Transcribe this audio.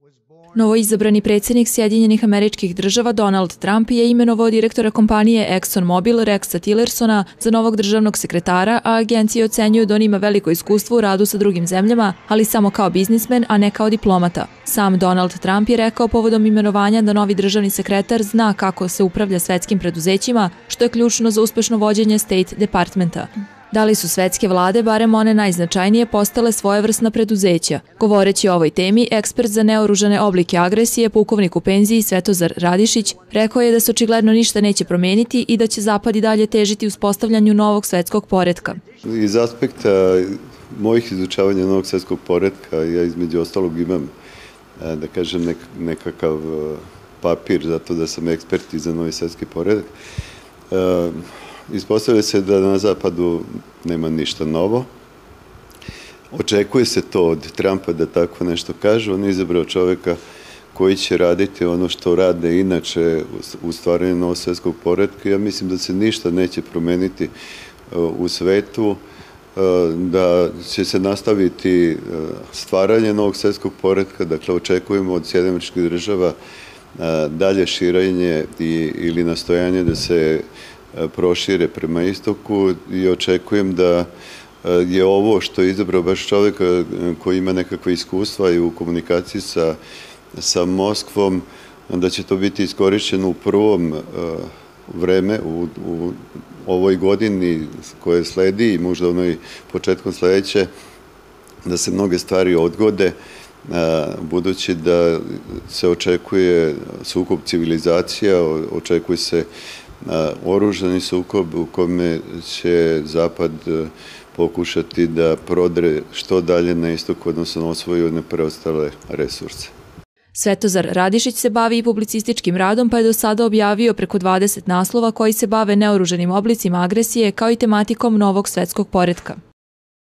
Novoizabrani predsjednik Sjedinjenih Američkih Država Donald Trump je imenovao direktora kompanije ExxonMobil Rexa Tillersona za novog državnog sekretara, a agencije ocenjuju da on ima veliko iskustvo u radu sa drugim zemljama, ali samo kao biznismen, a ne kao diplomata. Sam Donald Trump je rekao povodom imenovanja da novi državni sekretar zna kako se upravlja svetskim preduzećima, što je ključno za uspešno vođenje State Departmenta. Da li su svetske vlade, barem one najznačajnije, postale svojevrsna preduzeća? Govoreći o ovoj temi, ekspert za neoružane oblike agresije, pukovnik u penziji Svetozar Radišić, rekao je da se očigledno ništa neće promeniti i da će Zapad i dalje težiti uspostavljanju novog svetskog poretka. Iz aspekta mojih izučavanja novog svetskog poretka, ja između ostalog imam, da kažem, nekakav papir zato da sam ekspert i za novi svetski poredak. Ispostavlja se da na Zapadu nema ništa novo. Očekuje se to od Trumpa da tako nešto kaže. On je izabrao čoveka koji će raditi ono što rade inače u stvaranju novog svetskog poretka. Ja mislim da se ništa neće promeniti u svetu, da će se nastaviti stvaranje novog svetskog poretka. Dakle, očekujemo od Sjedinjenih Američkih Država dalje širenje ili nastojanje da se prošire prema istoku i očekujem da je ovo što je izabrao baš čovjeka koji ima nekakve iskustva i u komunikaciji sa Moskvom, da će to biti iskorišćeno u prvom vreme, u ovoj godini koje sledi i možda onoj početkom sledeće, da se mnoge stvari odgode, budući da se očekuje sukob civilizacija, očekuje se oružani sukob u kome će Zapad pokušati da prodre što dalje na istoku, odnosno osvoji one preostale resurse. Svetozar Radišić se bavi i publicističkim radom, pa je do sada objavio preko 20 naslova koji se bave neoružanim oblicima agresije kao i tematikom novog svetskog poretka.